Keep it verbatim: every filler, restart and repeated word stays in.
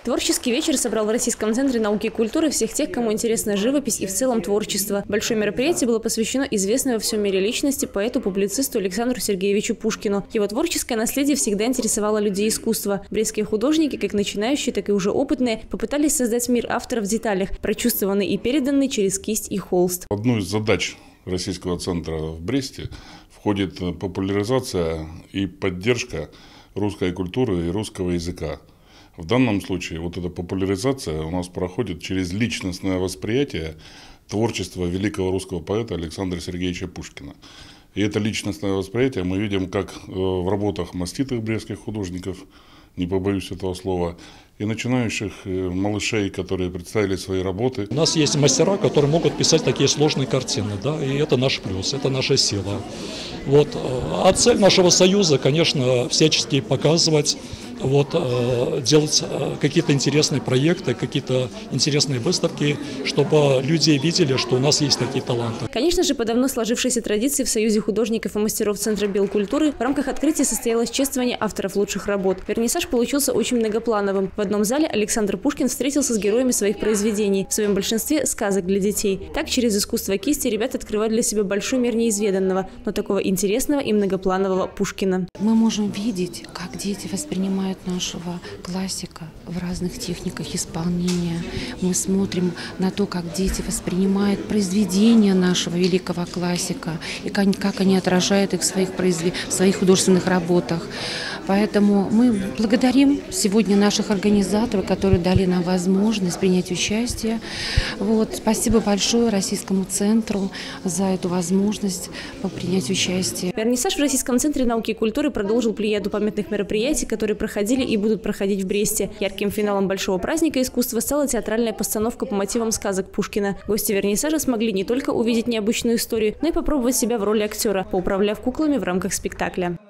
Творческий вечер собрал в Российском центре науки и культуры всех тех, кому интересна живопись и в целом творчество. Большое мероприятие было посвящено известной во всем мире личности, поэту-публицисту Александру Сергеевичу Пушкину. Его творческое наследие всегда интересовало людей искусства. Брестские художники, как начинающие, так и уже опытные, попытались создать мир автора в деталях, прочувствованный и переданный через кисть и холст. Одной из задач Российского центра в Бресте входит популяризация и поддержка русской культуры и русского языка. В данном случае вот эта популяризация у нас проходит через личностное восприятие творчества великого русского поэта Александра Сергеевича Пушкина. И это личностное восприятие мы видим как в работах маститых брестских художников, не побоюсь этого слова, и начинающих малышей, которые представили свои работы. У нас есть мастера, которые могут писать такие сложные картины, да, и это наш плюс, это наша сила. Вот. А цель нашего союза, конечно, всячески показывать, вот, делать какие-то интересные проекты, какие-то интересные выставки, чтобы люди видели, что у нас есть такие таланты. Конечно же, по давно сложившейся традиции в Союзе художников и мастеров Центра белкультуры в рамках открытия состоялось чествование авторов лучших работ. Вернисаж получился очень многоплановым. В одном зале Александр Пушкин встретился с героями своих произведений, в своем большинстве сказок для детей. Так, через искусство кисти ребята открывают для себя большой мир неизведанного, но такого интересного и многопланового Пушкина. Мы можем видеть, как дети воспринимают нашего классика в разных техниках исполнения. Мы смотрим на то, как дети воспринимают произведения нашего великого классика и как они отражают их в своих, произвед... в своих художественных работах. Поэтому мы благодарим сегодня наших организаторов, которые дали нам возможность принять участие. Вот. Спасибо большое Российскому центру за эту возможность принять участие. Вернисаж в Российском центре науки и культуры продолжил плеяду памятных мероприятий, которые проходили и будут проходить в Бресте. Ярким финалом большого праздника искусства стала театральная постановка по мотивам сказок Пушкина. Гости вернисажа смогли не только увидеть необычную историю, но и попробовать себя в роли актера, поуправляв куклами в рамках спектакля.